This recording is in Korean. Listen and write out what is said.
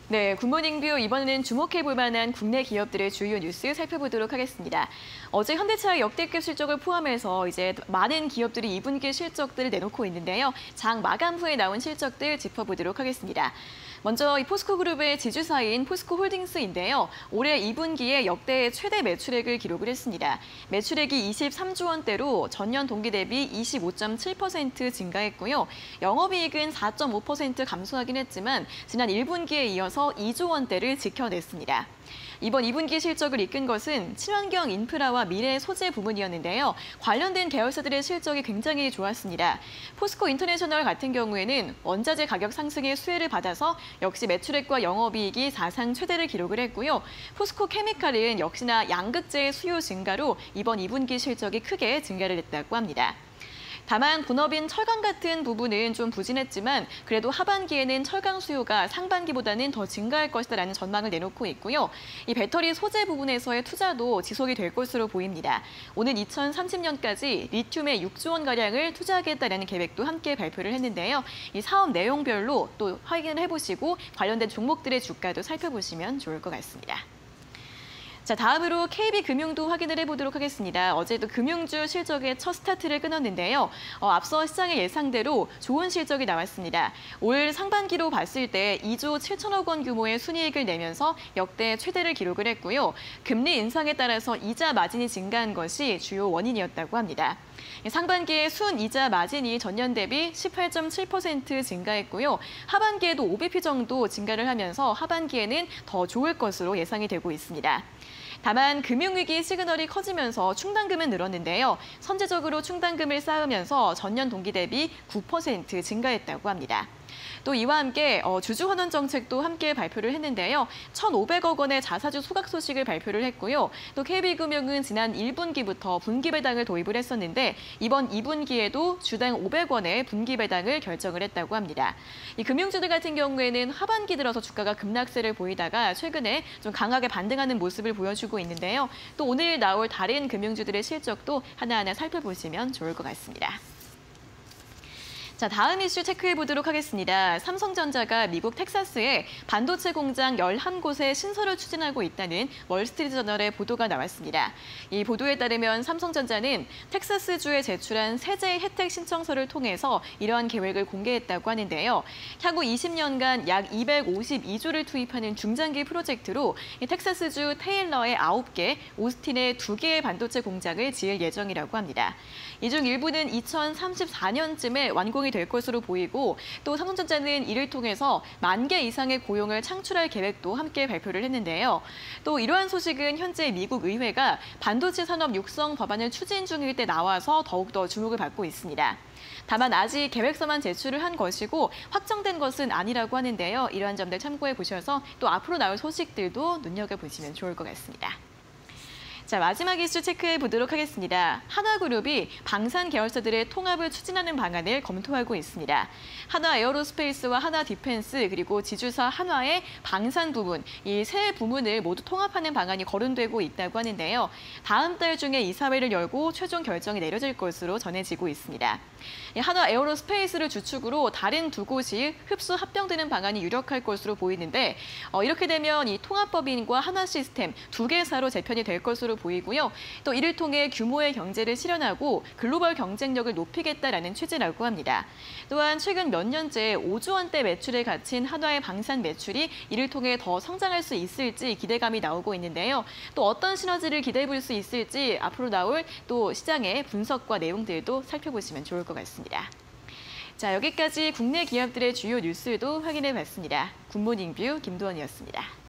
네, 굿모닝 뷰 이번에는 주목해볼 만한 국내 기업들의 주요 뉴스 살펴보도록 하겠습니다. 어제 현대차의 역대급 실적을 포함해서 이제 많은 기업들이 2분기 실적들을 내놓고 있는데요. 장 마감 후에 나온 실적들 짚어보도록 하겠습니다. 먼저 이 포스코그룹의 지주사인 포스코홀딩스인데요. 올해 2분기에 역대 최대 매출액을 기록을 했습니다. 매출액이 23조 원대로 전년 동기 대비 25.7% 증가했고요. 영업이익은 4.5% 감소하긴 했지만 지난 1분기에 이어서 2조 원대를 지켜냈습니다. 이번 2분기 실적을 이끈 것은 친환경 인프라와 미래 소재 부문이었는데요. 관련된 계열사들의 실적이 굉장히 좋았습니다. 포스코 인터내셔널 같은 경우에는 원자재 가격 상승의 수혜를 받아서 역시 매출액과 영업이익이 사상 최대를 기록을 했고요. 포스코 케미칼은 역시나 양극재의 수요 증가로 이번 2분기 실적이 크게 증가를 했다고 합니다. 다만 본업인 철강 같은 부분은 좀 부진했지만 그래도 하반기에는 철강 수요가 상반기보다는 더 증가할 것이다라는 전망을 내놓고 있고요. 이 배터리 소재 부분에서의 투자도 지속이 될 것으로 보입니다. 오는 2030년까지 리튬에 6조 원가량을 투자하겠다라는 계획도 함께 발표를 했는데요. 이 사업 내용별로 또 확인을 해보시고 관련된 종목들의 주가도 살펴보시면 좋을 것 같습니다. 자, 다음으로 KB금융도 확인을 해보도록 하겠습니다. 어제도 금융주 실적의 첫 스타트를 끊었는데요. 앞서 시장의 예상대로 좋은 실적이 나왔습니다. 올 상반기로 봤을 때 2조 7천억 원 규모의 순이익을 내면서 역대 최대를 기록을 했고요. 금리 인상에 따라서 이자 마진이 증가한 것이 주요 원인이었다고 합니다. 상반기에 순이자 마진이 전년 대비 18.7% 증가했고요. 하반기에도 5bp 정도 증가를 하면서 하반기에는 더 좋을 것으로 예상이 되고 있습니다. 다만 금융위기 시그널이 커지면서 충당금은 늘었는데요. 선제적으로 충당금을 쌓으면서 전년 동기 대비 9% 증가했다고 합니다. 또 이와 함께 주주환원 정책도 함께 발표를 했는데요. 1,500억 원의 자사주 소각 소식을 발표를 했고요. 또 KB금융은 지난 1분기부터 분기 배당을 도입을 했었는데 이번 2분기에도 주당 500원의 분기 배당을 결정을 했다고 합니다. 이 금융주들 같은 경우에는 하반기 들어서 주가가 급락세를 보이다가 최근에 좀 강하게 반등하는 모습을 보여주고 있는데요. 또 오늘 나올 다른 금융주들의 실적도 하나하나 살펴보시면 좋을 것 같습니다. 자, 다음 이슈 체크해보도록 하겠습니다. 삼성전자가 미국 텍사스에 반도체 공장 11곳에 신설을 추진하고 있다는 월스트리트저널의 보도가 나왔습니다. 이 보도에 따르면 삼성전자는 텍사스주에 제출한 세제 혜택 신청서를 통해서 이러한 계획을 공개했다고 하는데요. 향후 20년간 약 252조를 투입하는 중장기 프로젝트로 텍사스주 테일러에 9개, 오스틴에 2개의 반도체 공장을 지을 예정이라고 합니다. 이 중 일부는 2034년쯤에 완공이 될 것으로 보이고 또 삼성전자는 이를 통해서 10,000개 이상의 고용을 창출할 계획도 함께 발표를 했는데요. 또 이러한 소식은 현재 미국 의회가 반도체 산업 육성 법안을 추진 중일 때 나와서 더욱더 주목을 받고 있습니다. 다만 아직 계획서만 제출을 한 것이고 확정된 것은 아니라고 하는데요. 이러한 점들 참고해 보셔서 또 앞으로 나올 소식들도 눈여겨보시면 좋을 것 같습니다. 자, 마지막 이슈 체크해 보도록 하겠습니다. 한화그룹이 방산 계열사들의 통합을 추진하는 방안을 검토하고 있습니다. 한화 에어로스페이스와 한화 디펜스 그리고 지주사 한화의 방산 부문, 이 세 부문을 모두 통합하는 방안이 거론되고 있다고 하는데요. 다음 달 중에 이사회를 열고 최종 결정이 내려질 것으로 전해지고 있습니다. 한화 에어로스페이스를 주축으로 다른 두 곳이 흡수 합병되는 방안이 유력할 것으로 보이는데 이렇게 되면 이 통합법인과 한화시스템 두 개사로 재편이 될 것으로 보이고요. 또 이를 통해 규모의 경제를 실현하고 글로벌 경쟁력을 높이겠다라는 취지라고 합니다. 또한 최근 몇 년째 5조 원대 매출에 갇힌 한화의 방산 매출이 이를 통해 더 성장할 수 있을지 기대감이 나오고 있는데요. 또 어떤 시너지를 기대해 볼 수 있을지 앞으로 나올 또 시장의 분석과 내용들도 살펴보시면 좋을 것 같습니다. 자, 여기까지 국내 기업들의 주요 뉴스도 확인해 봤습니다. 굿모닝 뷰 김도원이었습니다.